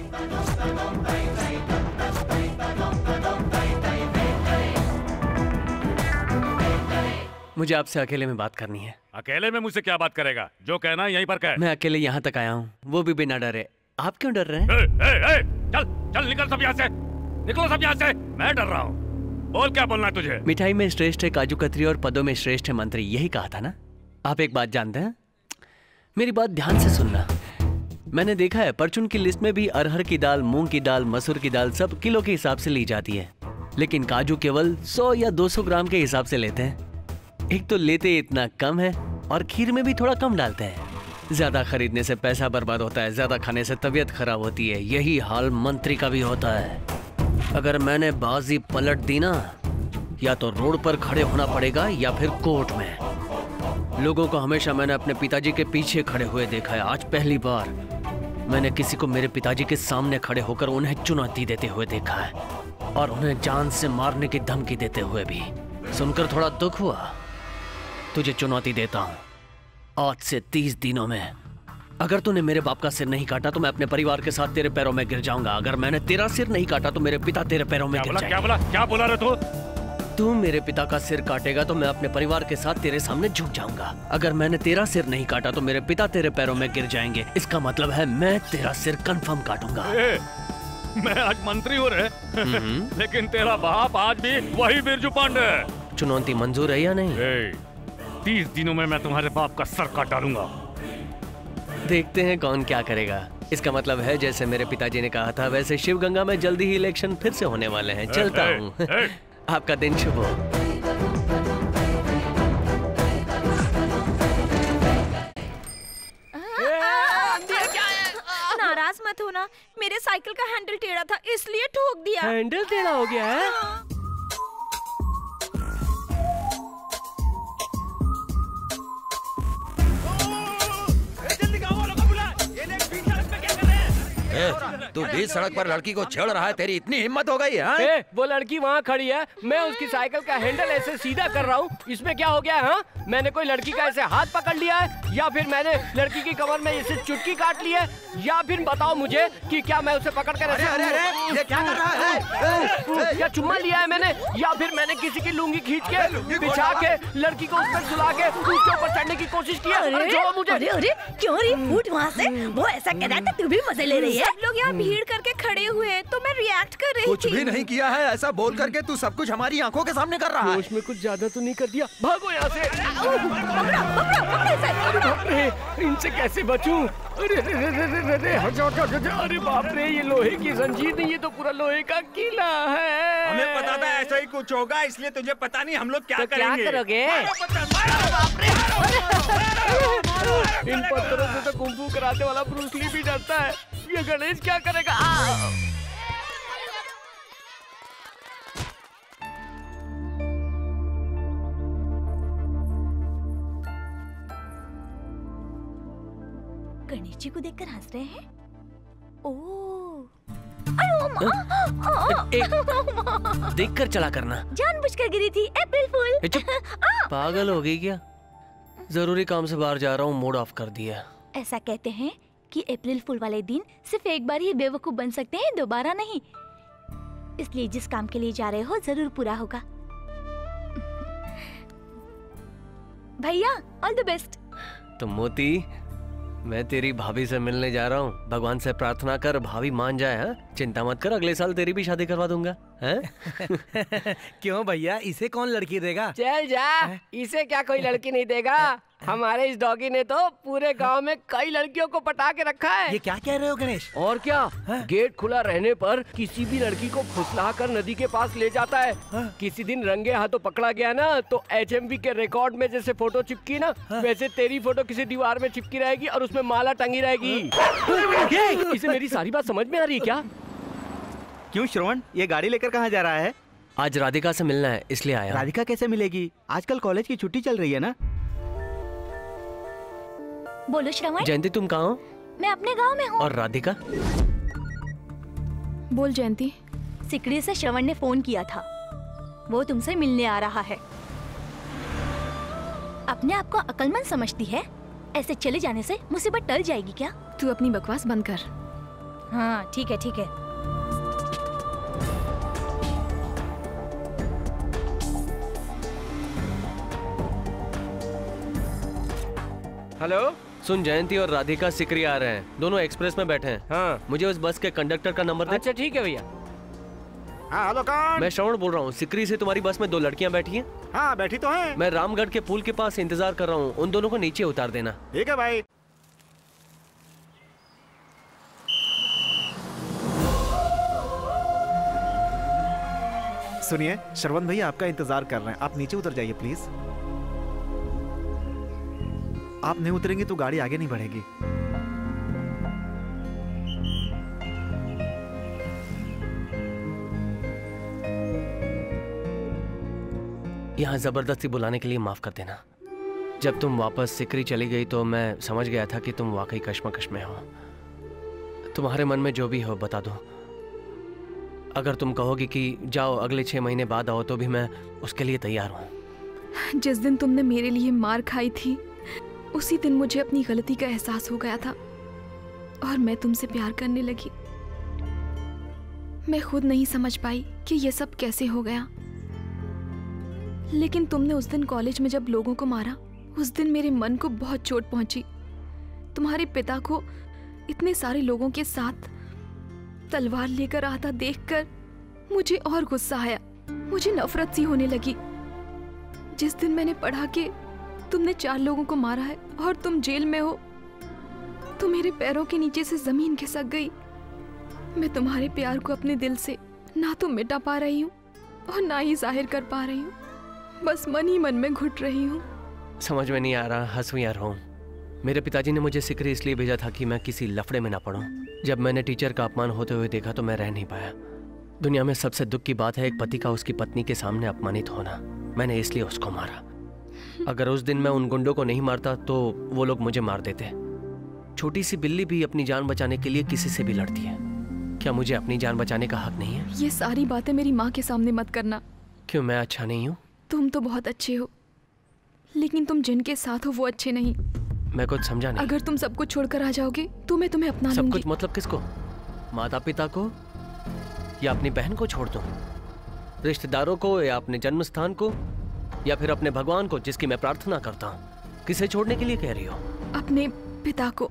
मुझे आपसे अकेले में बात करनी है। अकेले में मुझसे क्या बात करेगा? जो कहना है यहीं पर कह। मैं अकेले यहाँ तक आया हूँ, वो भी बिना डरे। आप क्यों डर रहे हैं? चल चल निकल सब यहाँ से, निकलो सब यहाँ से। मैं डर रहा हूँ। बोल क्या बोलना है तुझे? मिठाई में श्रेष्ठ है काजू कतरी और पदों में श्रेष्ठ है मंत्री, यही कहा था ना? आप एक बात जानते हैं? मेरी बात ध्यान से सुनना। मैंने देखा है परचून की लिस्ट में भी अरहर की दाल, मूंग की दाल, मसूर की दाल सब किलो के हिसाब से ली जाती है, लेकिन काजू केवल 100 या 200 ग्राम के हिसाब से लेते हैं। एक तो लेते इतना कम है और खीर में भी थोड़ा कम डालते हैं। ज्यादा खरीदने से पैसा बर्बाद होता है, ज्यादा खाने से तबीयत खराब होती है। यही हाल मंत्री का भी होता है। अगर मैंने बाजी पलट दी ना, या तो रोड पर खड़े होना पड़ेगा या फिर कोर्ट में। लोगों को हमेशा मैंने अपने पिताजी के पीछे खड़े हुए देखा है, आज पहली बार मैंने किसी को मेरे पिताजी के सामने खड़े होकर उन्हें चुनौती देते हुए देखा है, और उन्हें जान से मारने की धमकी देते हुए भी। सुनकर थोड़ा दुख हुआ। तुझे चुनौती देता हूँ, आज से 30 दिनों में अगर तूने मेरे बाप का सिर नहीं काटा तो मैं अपने परिवार के साथ तेरे पैरों में गिर जाऊंगा। अगर मैंने तेरा सिर नहीं काटा तो मेरे पिता तेरे पैरों में गिर जाएंगे। क्या बोला रे तू? तू मेरे पिता का सिर काटेगा तो मैं अपने परिवार के साथ तेरे सामने झुक जाऊंगा। अगर मैंने तेरा सिर नहीं काटा तो मेरे पिता तेरे पैरों में गिर जाएंगे। इसका मतलब है मैं तेरा सिर कंफर्म काटूंगा। मैं आज मंत्री हूँ रे, लेकिन तेरा बाप आज भी वही बिरजू पांडे। चुनौती मंजूर है या नहीं? 30 दिनों में मैं तुम्हारे बाप का सर काट डालूंगा। देखते हैं कौन क्या करेगा। इसका मतलब है जैसे मेरे पिताजी ने कहा था वैसे शिवगंगा में जल्दी ही इलेक्शन फिर से होने वाले हैं। चलता हूँ। आपका दिन शुभ हो। नाराज मत होना, मेरे साइकिल का हैंडल टेढ़ा था इसलिए ठोक दिया। हैंडल टेढ़ा हो गया है? तू बीच सड़क पर लड़की को छेड़ रहा है, तेरी इतनी हिम्मत हो गई है? वो लड़की वहाँ खड़ी है, मैं उसकी साइकिल का हैंडल ऐसे सीधा कर रहा हूँ, इसमें क्या हो गया है? मैंने कोई लड़की का ऐसे हाथ पकड़ लिया है, या फिर मैंने लड़की की कमर में ऐसे चुटकी काट ली है, या फिर बताओ मुझे कि क्या मैं उसे पकड़ कर ऐसे ये क्या कर रहा है? या चुम्मा लिया है मैंने, या फिर मैंने किसी की लुंगी खींच के बिछा के लड़की को उस पर सुला के उसके ऊपर चढ़ने की कोशिश की है। जो मुझे अरे क्यों रे उठ वहाँ से, वो ऐसा कह रहा था तू भी मजे ले रही है। सब लोग यहाँ भीड़ करके खड़े हुए हैं तो मैं रिएक्ट कर रही थी। कुछ भी नहीं किया है, ऐसा बोल करके तू सब कुछ हमारी आंखों के सामने कर रहा है। उसमें कुछ ज्यादा तो नहीं कर दिया? भागो यहाँ से। इनसे कैसे बचूं? अरे बाप रे, ये लोहे की जंजीर नहीं, ये तो पूरा लोहे का किला है। हमें पता था ऐसा ही कुछ होगा, इसलिए तुझे पता नहीं हम लोग क्या करेंगे। क्या करोगे? इन पत्थरों से तो कुंफू कराटे वाला ब्रूस ली भी डरता है, ये गणेश क्या करेगा? गणेश जी को देखकर हंस रहे हैं। देखकर चला करना। जानबूझकर गिरी थी, अप्रैल फूल। पागल हो गई क्या? जरूरी काम से बाहर जा रहा हूँ, मूड ऑफ कर दिया। ऐसा कहते हैं कि अप्रैल फूल वाले दिन सिर्फ एक बार ही बेवकूफ बन सकते हैं, दोबारा नहीं। इसलिए जिस काम के लिए जा रहे हो जरूर पूरा होगा। भैया ऑल द बेस्ट। तो मोती, मैं तेरी भाभी से मिलने जा रहा हूँ। भगवान से प्रार्थना कर भाभी मान जाए। हाँ, चिंता मत कर, अगले साल तेरी भी शादी करवा दूंगा। क्यों भैया, इसे कौन लड़की देगा? चल जा, इसे क्या कोई लड़की नहीं देगा। हमारे इस डॉगी ने तो पूरे गांव में कई लड़कियों को पटा के रखा है। ये क्या कह रहे हो गणेश? और क्या, गेट खुला रहने पर किसी भी लड़की को फुसला कर नदी के पास ले जाता है। किसी दिन रंगे हाथों पकड़ा गया ना, तो HMV के रिकॉर्ड में जैसे फोटो चिपकी ना, वैसे तेरी फोटो किसी दीवार में चिपकी रहेगी और उसमें माला टंगी रहेगी। इसे मेरी सारी बात समझ में आ रही है क्या? क्यों श्रवण, ये गाड़ी लेकर कहाँ जा रहा है? आज राधिका से मिलना है, इसलिए आया। राधिका कैसे मिलेगी? आजकल कॉलेज की छुट्टी चल रही है ना। बोलो श्रवण। जयंती तुम कहाँ हो? मैं अपने गांव में हूँ। और राधिका? बोल जयंती। सिकड़ी से श्रवण ने फोन किया था, वो तुमसे मिलने आ रहा है। अपने आप को अक्लमंद समझती है, ऐसे चले जाने से मुसीबत टल जाएगी क्या? तू अपनी बकवास बंद कर। हाँ ठीक है ठीक है। हेलो। सुन, जयंती और राधिका सिकरी आ रहे हैं, दोनों एक्सप्रेस में बैठे हैं। हाँ। मुझे उस बस के कंडक्टर का नंबर दे। अच्छा ठीक है भैया। हाँ हेलो कौन? मैं श्रवण बोल रहा हूँ। सिकरी से तुम्हारी बस में 2 लड़कियाँ बैठी हैं। हाँ बैठी तो हैं। मैं रामगढ़ के पुल के पास इंतजार कर रहा हूँ, उन दोनों को नीचे उतार देना। ठीक है भाई। सुनिए, श्रवण भैया आपका इंतजार कर रहे हैं, आप नीचे उतर जाइए प्लीज। आप नहीं उतरेंगे तो गाड़ी आगे नहीं बढ़ेगी। यहाँ जबरदस्ती बुलाने के लिए माफ कर देना। जब तुम वापस सिकरी चली गई तो मैं समझ गया था कि तुम वाकई कश्मकश में हो। तुम्हारे मन में जो भी हो बता दो। अगर तुम कहोगी कि जाओ अगले 6 महीने बाद आओ तो भी मैं उसके लिए तैयार हूँ। जिस दिन तुमने मेरे लिए मार खाई थी उसी दिन मुझे अपनी गलती का एहसास हो गया था और मैं तुमसे प्यार करने लगी। मैं खुद नहीं समझ पाई कि ये सब कैसे हो गया, लेकिन तुमने उस दिन कॉलेज में जब लोगों को मारा, उस दिन मेरे मन को बहुत चोट पहुंची। तुम्हारे पिता को इतने सारे लोगों के साथ तलवार लेकर आता देखकर मुझे और गुस्सा आया, मुझे नफरत सी होने लगी। जिस दिन मैंने पढ़ा कि तुमने 4 लोगों को मारा है और तुम जेल में हो, तो मेरे पैरों के नीचे से जमीन खिसक गई। मैं तुम्हारे प्यार को अपने दिल से ना तो मिटा पा रही हूँ और ना ही जाहिर कर पा रही हूँ, बस मन ही मन में घुट रही हूँ। समझ में नहीं आ रहा हंसूं या रोऊं। मेरे पिताजी ने मुझे सिकरी इसलिए भेजा था कि मैं किसी लफड़े में ना पड़ूं। जब मैंने टीचर का अपमान होते हुए देखा तो मैं रह नहीं पाया। दुनिया में सबसे दुख की बात है एक पति का उसकी पत्नी के सामने अपमानित होना। मैंने इसलिए उसको मारा। अगर उस दिन मैं उन गुंडों को नहीं मारता तो वो लोग मुझे मार देते। छोटी सी बिल्ली भी अपनी जान बचाने के लिए किसी से भी लड़ती है। क्या मुझे अपनी जान बचाने का हक नहीं है? ये सारी बातें मेरी माँ के सामने मत करना। क्यों, मैं अच्छा नहीं हूँ? तुम तो बहुत अच्छे हो, लेकिन तुम जिनके साथ हो वो अच्छे नहीं। मैं कुछ समझा नहीं। अगर तुम सब कुछ छोड़कर आ जाओगे तो मैं तुम्हें अपना सब लूंगी। कुछ मतलब किसको? माता पिता को या अपनी बहन को छोड़ दूं? रिश्तेदारों को या अपने जन्म स्थान को या फिर अपने भगवान को जिसकी मैं प्रार्थना करता हूँ? किसे छोड़ने के लिए कह रही हो? अपने पिता को।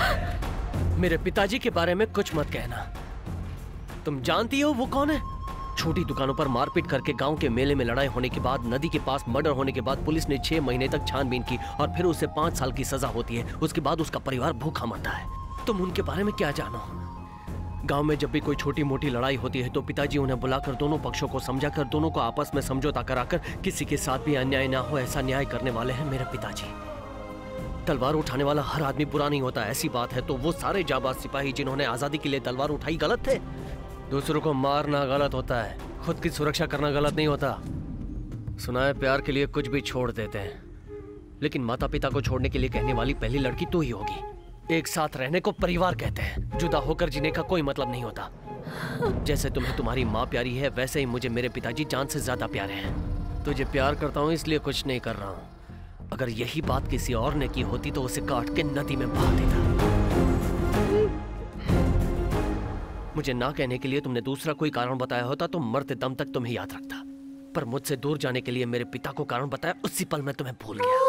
मेरे पिताजी के बारे में कुछ मत कहना। तुम जानती हो वो कौन है? छोटी दुकानों पर मारपीट करके गांव के मेले में लड़ाई होने के बाद, नदी के पास मर्डर होने के बाद पुलिस ने 6 महीने तक छानबीन की और फिर उसे 5 साल की सजा होती है। उसके बाद उसका परिवार भूखा मरता है। तुम उनके बारे में क्या जानो? गांव में जब भी कोई छोटी मोटी लड़ाई होती है तो पिताजी उन्हें बुलाकर दोनों पक्षों को समझाकर, दोनों को आपस में समझौता कराकर किसी के साथ भी अन्याय ना हो ऐसा न्याय करने वाले हैं मेरे पिताजी। तलवार उठाने वाला हर आदमी बुरा नहीं होता, ऐसी बात है तो वो सारे जाबाज सिपाही जिन्होंने आजादी के लिए तलवार उठाई गलत थे? दूसरों को मारना गलत होता है, खुद की सुरक्षा करना गलत नहीं होता। सुना है प्यार के लिए कुछ भी छोड़ देते हैं, लेकिन माता पिता को छोड़ने के लिए कहने वाली पहली लड़की तू ही होगी। एक साथ रहने को परिवार कहते हैं, जुदा होकर जीने का कोई मतलब नहीं होता। जैसे तुम्हें तुम्हारी माँ प्यारी है वैसे ही मुझे मेरे पिताजी जान से ज्यादा प्यारे हैं। तुझे प्यार करता हूँ इसलिए कुछ नहीं कर रहा हूँ। अगर यही बात किसी और ने की होती तो उसे काट के नदी में बहा देता। मुझे ना कहने के लिए तुमने दूसरा कोई कारण बताया होता तो मरते दम तक तुम्हें याद रखता, पर मुझसे दूर जाने के लिए मेरे पिता को कारण बताया, उसी पल में तुम्हें भूल गया।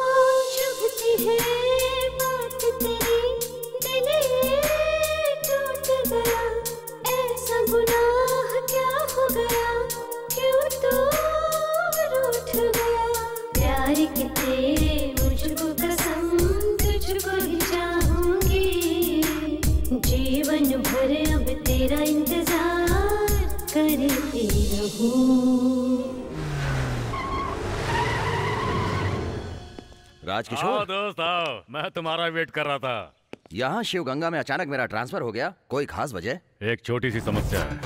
जीवन भर अब तेरा इंतजार करती रहूं। राजकिशोर, दोस्त आओ, मैं तुम्हारा वेट कर रहा था। यहाँ शिवगंगा में अचानक मेरा ट्रांसफर हो गया, कोई खास वजह? एक छोटी सी समस्या है।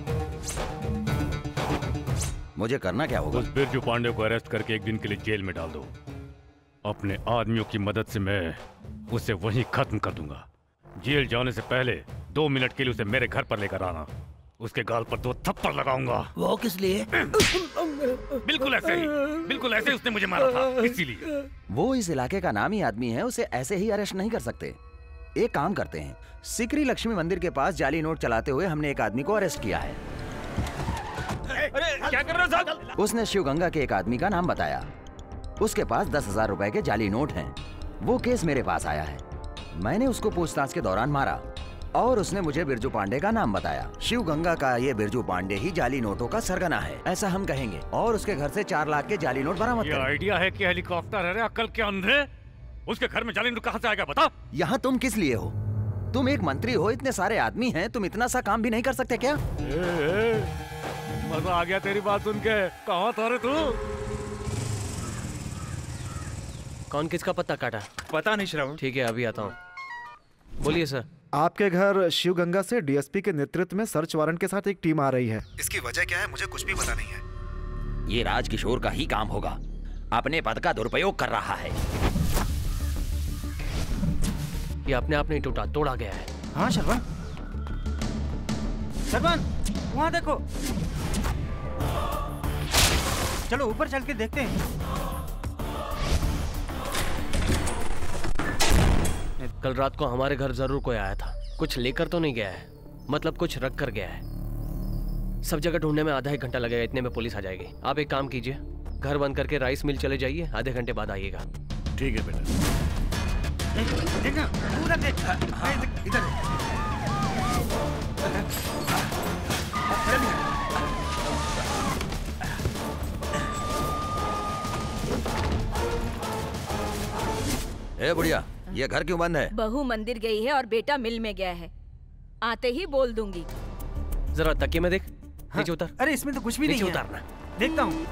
मुझे करना क्या होगा? उस बिरजू पांडे को अरेस्ट करके एक दिन के लिए जेल में डाल दो। अपने आदमियों की मदद से मैं उसे वहीं खत्म कर दूंगा। जेल जाने से पहले 2 मिनट के लिए उसे मेरे घर पर लेकर आना। उसके गाल पर 2 थप्पड़ लगाऊंगा। वो किस लिए? बिल्कुल ऐसे ही उसने मुझे मारा था, इसीलिए। वो इस इलाके का नामी आदमी है, उसे ऐसे ही अरेस्ट नहीं कर सकते। एक काम करते हैं, सिकरी लक्ष्मी मंदिर के पास जाली नोट चलाते हुए हमने एक आदमी को अरेस्ट किया है। अरे क्या कर रहे हो साहब? उसने शिवगंगा के एक आदमी का नाम बताया। उसके पास 10,000 रुपए के जाली नोट हैं। वो केस मेरे पास आया है। मैंने उसको पूछताछ के दौरान मारा और उसने मुझे बिरजू पांडे का नाम बताया। शिवगंगा का ये बिरजू पांडे ही जाली नोटों का सरगना है, ऐसा हम कहेंगे, और उसके घर से 4 लाख के जाली नोट बरामद ये करें। आइडिया है कि हेलीकॉप्टर है रे, अक्ल के अंधे। उसके घर में जाली नोट कहाँ से आएगा बता? यहाँ तुम किस लिए हो? तुम एक मंत्री हो, इतने सारे आदमी हैं, तुम इतना सा काम भी नहीं कर सकते क्या? मजा आ गया तेरी बात सुन के। कहाँ था रे तू? कौन किसका पत्ता काटा? पता नहीं श्रवण। ठीक है, अभी आता हूँ। बोलिए सर। आपके घर शिवगंगा से डीएसपी के नेतृत्व में सर्च वारंट के साथ एक टीम आ रही है। इसकी वजह क्या है मुझे कुछ भी पता नहीं है। ये राजकिशोर का ही काम होगा, अपने पद का दुरुपयोग कर रहा है। ये अपने आप नहीं टूटा, तोड़ा गया है। हाँ श्रवण, श्रवण वहाँ देखो। चलो ऊपर चल के देखते हैं। कल रात को हमारे घर जरूर कोई आया था। कुछ लेकर तो नहीं गया है, मतलब कुछ रख कर गया है। सब जगह ढूंढने में आधा 1 घंटा लगेगा, इतने में पुलिस आ जाएगी। आप एक काम कीजिए, घर बंद करके राइस मिल चले जाइए, आधे घंटे बाद आइएगा। ठीक है बेटा। देखना पूरा देख। इधर ए बुढ़िया, ये घर क्यों बंद है? बहू मंदिर गई है और बेटा मिल में गया है, आते ही बोल दूंगी। जरा तकिए में देख। नीचे उतर। अरे इसमें तो कुछ भी नहीं है। उतारना। देखता हूँ।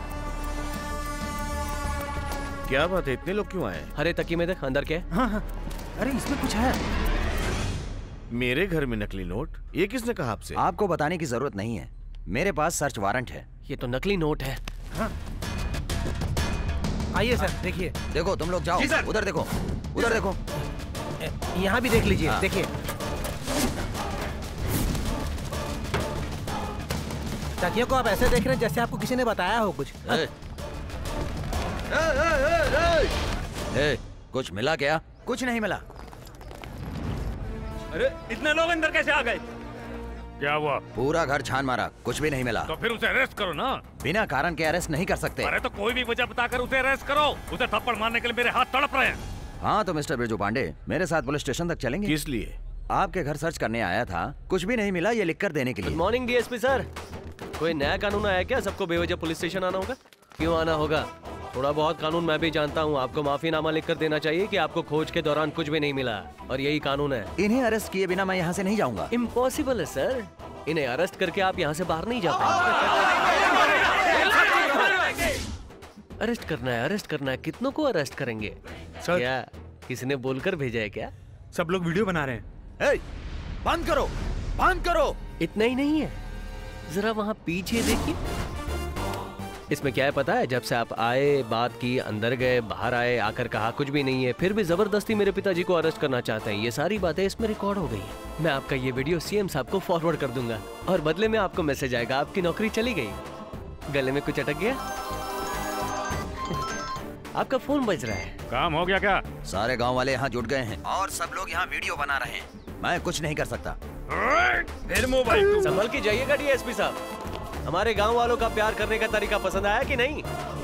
क्या बात है, इतने लोग क्यों आए? अरे तकिए में देख, अंदर क्या है? हाँ हाँ, अरे इसमें कुछ है। मेरे घर में नकली नोट? ये किसने कहा आपसे? आपको बताने की जरूरत नहीं है, मेरे पास सर्च वारंट है। ये तो नकली नोट है। हाँ। आइए सर, देखिए। देखो तुम लोग जाओ, उधर देखो, उधर देखो। यहाँ भी देख लीजिए। देखिए, तकियों को आप ऐसे देख रहे हैं जैसे आपको किसी ने बताया हो कुछ। कुछ मिला क्या? कुछ नहीं मिला। अरे इतने लोग अंदर कैसे आ गए? क्या हुआ? पूरा घर छान मारा, कुछ भी नहीं मिला। तो फिर उसे अरेस्ट करो ना। बिना कारण के अरेस्ट नहीं कर सकते। अरे तो कोई भी वजह बताकर उसे अरेस्ट करो। उसे थप्पड़ मारने के लिए मेरे हाथ तड़प रहे हैं। हाँ तो मिस्टर बिरजू पांडे, मेरे साथ पुलिस स्टेशन तक चलेंगे? किस लिए? आपके घर सर्च करने आया था, कुछ भी नहीं मिला, ये लिख कर देने के लिए। Good morning DSP sir. कोई नया कानून आया क्या? सबको बेवजह पुलिस स्टेशन आना होगा? क्यों आना होगा? थोड़ा बहुत कानून मैं भी जानता हूँ। आपको माफीनामा लिख कर देना चाहिए कि आपको खोज के दौरान कुछ भी नहीं मिला, और यही कानून है। इन्हें अरेस्ट किए बिना मैं यहाँ से नहीं जाऊंगा। इम्पॉसिबल है सर, इन्हें अरेस्ट करके आप यहाँ से बाहर नहीं जा पाएंगे। अरेस्ट करना है, अरेस्ट करना है। कितनों को अरेस्ट करेंगे? क्या किसी ने बोलकर भेजा है क्या? सब लोग वीडियो बना रहे हैं। बंद करो, बंद करो। इतना ही नहीं है, जरा वहाँ पीछे देखिए। इसमें क्या है पता है? जब से आप आए, बात की, अंदर गए, बाहर आए, आकर कहा कुछ भी नहीं है, फिर भी जबरदस्ती मेरे पिताजी को अरेस्ट करना चाहते हैं। ये सारी बातें इसमें रिकॉर्ड हो गई हैं। मैं आपका ये वीडियो सीएम साहब को फॉरवर्ड कर दूंगा और बदले में आपको मैसेज आएगा, आपकी नौकरी चली गई। गले में कुछ अटक गया? आपका फोन बज रहा है। काम हो गया क्या? सारे गांव वाले यहाँ जुट गए हैं और सब लोग यहाँ वीडियो बना रहे हैं। मैं कुछ नहीं कर सकता। फिर मोबाइल संभल के जाइएगा डीएसपी साहब। हमारे गांव वालों का प्यार करने का तरीका पसंद आया कि नहीं?